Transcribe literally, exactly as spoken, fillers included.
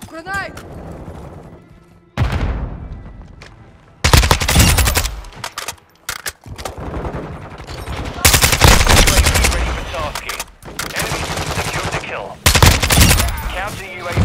Grenade! Ready for tasking. Enemies secure the kill. Counter U A V